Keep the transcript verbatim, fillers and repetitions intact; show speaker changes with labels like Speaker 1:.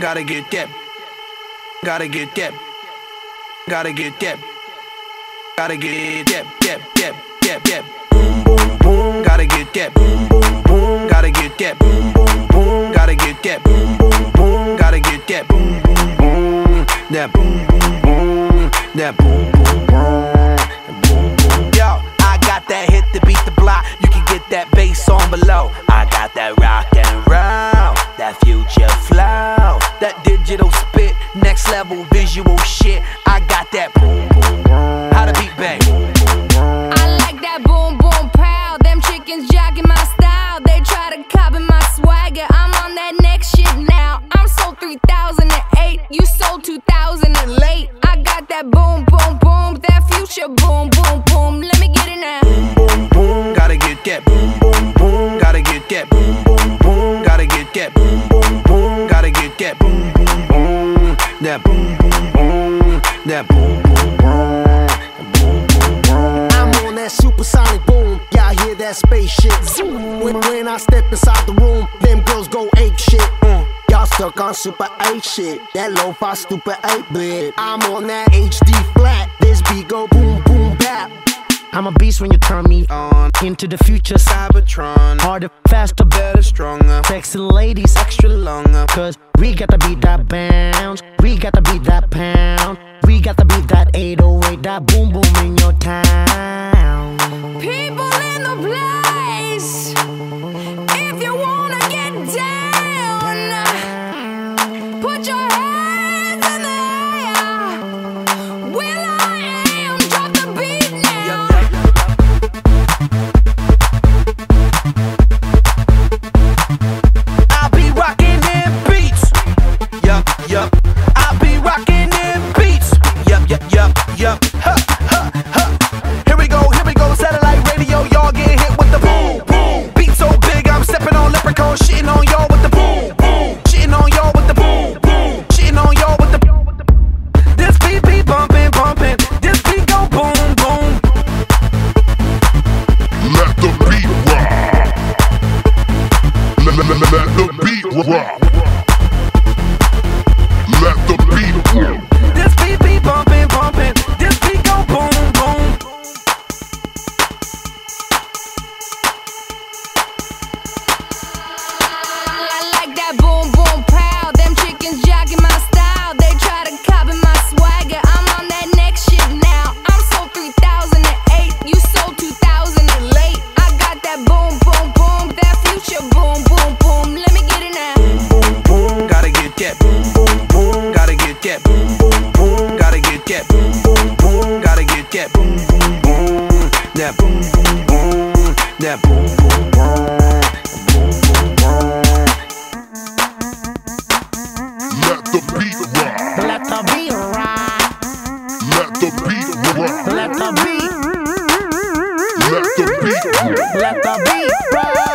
Speaker 1: Gotta get that. Gotta get that. Gotta get that. Gotta get that. That. That. That. That. Boom, boom, boom. Gotta get that. Boom, boom, boom. Gotta get that. Boom, boom, boom. Gotta get that. Boom, boom, boom. Gotta get that. Boom, boom, boom. That boom, boom, boom. That boom, boom, boom. Boom, boom. Yo, I got that hit to beat the block. You can get that bass on below. I got that rock and roll, that future flow, that digital spit, next level visual shit. I got that boom, boom, boom. How the beat bang?
Speaker 2: I like that boom, boom, pow. Them chickens jacking my style. They try to copy my swagger. I'm on that next shit now. I'm sold three thousand eight. You sold two thousand late. I got that boom, boom, boom. That future boom, boom, boom. Let me get it now.
Speaker 1: Boom, boom, boom. Gotta get that. Boom, boom, boom. Gotta get that. Boom, boom, boom. Gotta get that. Boom, boom, boom. Gotta get that. Boom, boom, boom. That boom, boom, boom. That boom, boom, boom. Boom, boom, boom.
Speaker 3: I'm on that supersonic boom. Y'all hear that spaceship zoom. When, when I step inside the room, them girls go ape shit. Mm. Y'all stuck on super eight shit. That lo-fi stupid eight bit. I'm on that H D flat. This beat go boom, boom, bap. I'm a beast when you turn me on. Into the future, Cybertron. Harder, faster, better, stronger. Sexy ladies, extra longer. Cause we got to beat that bounce. We got to beat that pound. We got to beat that eight oh eight. That boom, boom in your town.
Speaker 2: People in the place, if you wanna get down, put your hands in the air. Will I am, drop the beat now.
Speaker 1: I'll be rocking them beats. Yup, yup. I'll be rocking them beats. Yup, yup, yup, yup. Huh, huh, huh. Here we go, here we go. Satellite radio, y'all get hit with the boom, boom. Beat so big, I'm stepping on leprechaun, shitting on y'all with the boom, boom. Shitting on y'all with the boom, boom. Shitting on y'all with the. This beat be bumping, bumping. This beat go boom, boom.
Speaker 4: Let the beat rock. Let, let, let, let the beat rock. Let the beat rock.
Speaker 1: This beat be bumping, bumping. This beat go boom, boom.
Speaker 2: I like that boom, boom, pow. Them chickens jacking my style. They try to copy my swagger. I'm on that next shit now. I'm sold three thousand eight. You sold two thousand late. I got that boom, boom, boom. That future boom, boom, boom. Let me get it now.
Speaker 1: Boom, boom, gotta get that. Boom, boom, boom, gotta get that. Boom, boom, boom, gotta get that. Boom, boom, boom, gotta get that. Boom, boom, boom, that boom, boom, boom, that boom, boom, boom, boom, boom, boom.
Speaker 4: Let the beat rock.
Speaker 3: Let the beat rock.
Speaker 4: Let the beat rock.
Speaker 3: Let the beat.
Speaker 4: Let the beat rock.
Speaker 3: Let the beat rock.